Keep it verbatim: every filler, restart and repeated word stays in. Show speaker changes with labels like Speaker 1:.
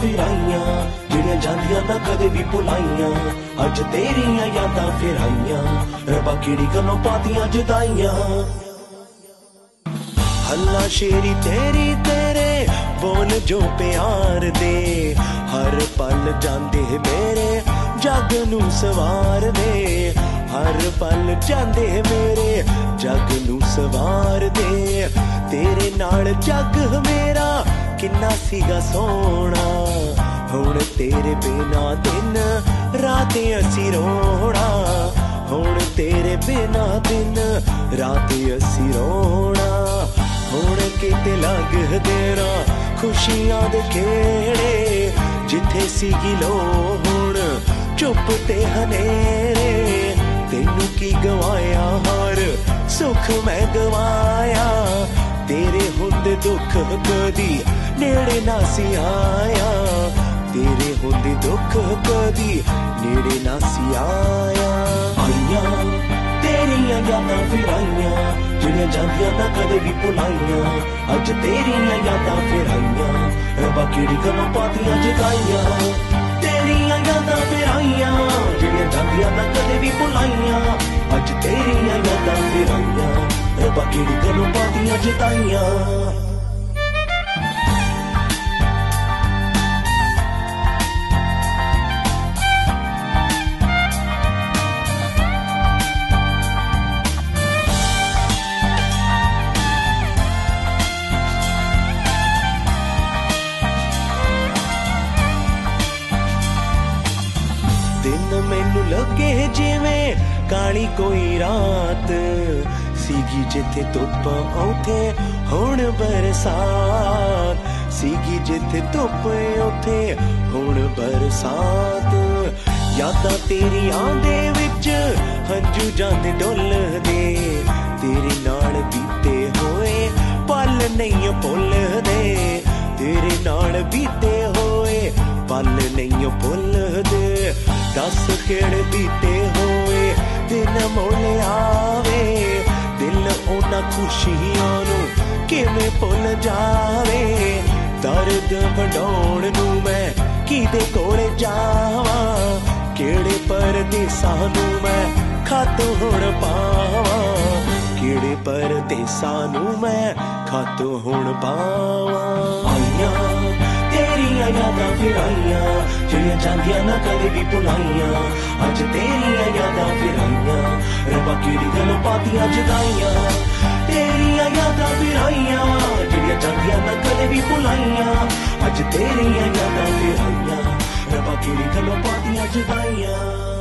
Speaker 1: फिर आईयां जिहड़ियां जांदियां ना कदे भी भुलाइयां अज तेरियां यादां फिर आईयां रब्बा किहड़ी गल्लों पातियां जुदाइयां हल्ला शेरी तेरी तेरे बोल जो प्यार दे हर पल जांदे मेरे जग नू सवार दे हर पल जांदे मेरे जग नू सवार दे तेरे नाल जग मेरा किन्ना सीगा सोना हुण तेरे बिना दिन रात असी रोना हुण तेरे बिना दिन रात असी रोना हुण किते लग देना खुशियां दे खेड़े जिथे सीगी लो हुण चुप ते हनेरे तेनू की गवाया हर सुख मैं गवाया तेरे हुंदे दुख कदी नेड़े ना सी आया तेरे हुंदे दुख कदी नेड़े ना सी आया आईयां तेरियां यादां फिर आईयां जिहड़ियां जांदियां ना कदे भी भुलाइयां अज तेरियां यादां फिर आईयां रब्बा किहड़ी गल्लों पातियां जुदाइयां तेरियां यादां फिर आईयां जिहड़ियां जांदियां ना कदे भी भुलाइयां अज तेरियां यादां फिर आईयां रब्बा किहड़ी गल्लों पातियां जुदाइयां मैनू लगे जिवें काली कोई रात सीगी जिथे धुप उथे हुण बरसात सीगी जिथे धुप उथे हुण बरसात यादां तेरियां दे विच हंजू जांदे डुलदे तेरे नाल बीते होए पल नहीं भुलदे तेरे नाल बीते होए पल नहीं भुलदे दस खेड़ बीते होए दिन मुड़ आवे दिल उन्हां खुशियां नू किवें भुल जावे दर्द वंडाउण नू मैं किदे कोले जावां किहड़े परदेसां नू मैं खत हुण पावां किहड़े परदेसां नू मैं खत हुण पावां आईयां तेरियां यादां फिर आईयां जिहड़ियां जांदियां ना कदे भी भुलाइयां अज तेरियां यादां फिर आईयां रब्बा किहड़ी गल्लों पातियां जुदाइयां तेरियां यादां फिर आईयां जिहड़ियां जांदियां ना कदे भी भुलाइयां अज तेरियां यादां फिर आईयां रब्बा किहड़ी गल्लों पातियां जुदाइयां।